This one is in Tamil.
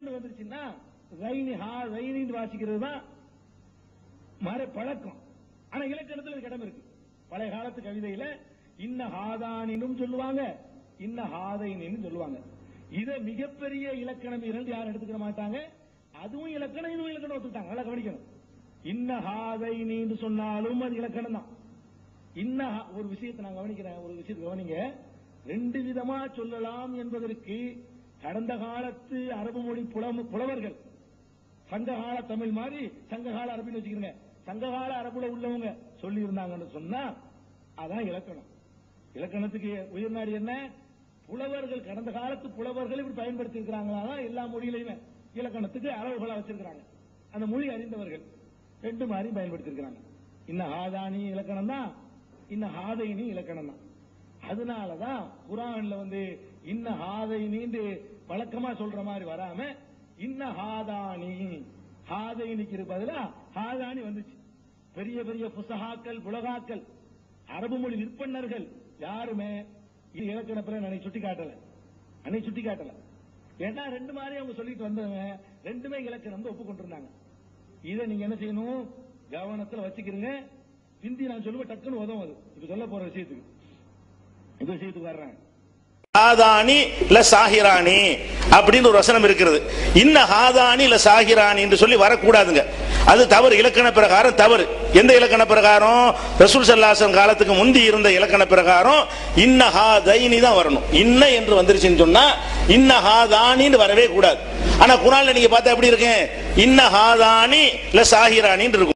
வந்துருச்சுன்னா வாசிக்கிறது தான் பழக்கம். ஆனா இலக்கணத்தில் இடம் இருக்கு. பழைய காலத்து கவிதையில இன்ன ஹாதானினும் சொல்லுவாங்க, இன்ன ஹாதைனின்னு சொல்லுவாங்க. இத மிகப்பெரிய இலக்கணம் இரண்டு யாரும் எடுத்துக்க மாட்டாங்க. அதுவும் இலக்கணம், இதுவும் இலக்கணம் ஒத்துக்கிட்டாங்க. நல்லா கவனிக்கணும். இன்ன ஹாதைனின்னு சொன்னாலும் அது இலக்கணம் தான். இன்ன ஒரு விஷயத்தை நான் கவனிக்கிறேன், ஒரு விஷயத்தை கவனிங்க. ரெண்டு விதமா சொல்லலாம் என்பதற்கு கடந்த காலத்து அரபு மொழி புலவர்கள், சங்ககால தமிழ் மாதிரி சங்ககால அரபின்னு வச்சுக்கிறீங்க, சங்ககால அரபுல உள்ளவங்க சொல்லி இருந்தாங்கன்னு சொன்னா அதான் இலக்கணம். இலக்கணத்துக்கு உயிர்நாடி என்ன? புலவர்கள், கடந்த காலத்து புலவர்கள் இப்படி பயன்படுத்தி இருக்கிறாங்களா எல்லா மொழியிலையுமே இலக்கணத்துக்கு அளவுகளா வச்சிருக்கிறாங்க. அந்த மொழி அறிந்தவர்கள் ரெண்டு மாதிரி பயன்படுத்தி இருக்கிறாங்க. இன்ன ஹாதானி இலக்கணம் தான், இன்ன ஹாதைனி இலக்கணம் தான். அதனாலதான் குர்ஆன்ல இன்ன ஹாதைனின்னு வழக்கமா சொல்ற மாதிரி வராம இன்ன ஹாதானி, ஹாதைனிக்கு பதிலா ஹாதானி வந்துச்சு. பெரிய பெரிய புசஹாக்கள், புலகாக்கள், அரபு மொழி விற்பனர்கள் யாருமே இது இலக்கண பிறகு சுட்டி காட்டல. ஏன்னா ரெண்டு மாதிரி அவங்க சொல்லிட்டு வந்தவங்க ரெண்டுமே இலக்கணம் ஒப்புக்கொண்டிருந்தாங்க. இதை நீங்க என்ன செய்யணும், கவனத்தில் வச்சுக்கிறீங்க. ஹிந்தி நான் சொல்லுவேன், டக்குன்னு உதவும். அது இப்ப சொல்ல போற விஷயத்துக்கு வர்றேன். ஹாதானி ல சாஹிரானி அப்படின்னு ஒரு வசனம் இருக்கிறது. இன்ன ஹாதானி ல சாஹிரானி என்று சொல்லி வரக்கூடாதுங்க. அது தவறு, இலக்கண பிரகாரம் தவறு. எந்த இலக்கண பிரகாரம்? ரசூல் ஸல்லல்லாஹு அலைஹி வஸல்லம் காலத்துக்கு முந்தி இருந்த இலக்கண பிரகாரம் இன்ன ஹாதைனி தான் வரணும். இன்ன என்று வந்துருச்சுன்னு சொன்னா இன்ன ஹாதானின்னு வரவே கூடாது. ஆனா குர்ஆன்ல நீங்க பார்த்தா எப்படி இருக்கு? இன்ன ஹாதானி ல சாஹிரானி இருக்கும்.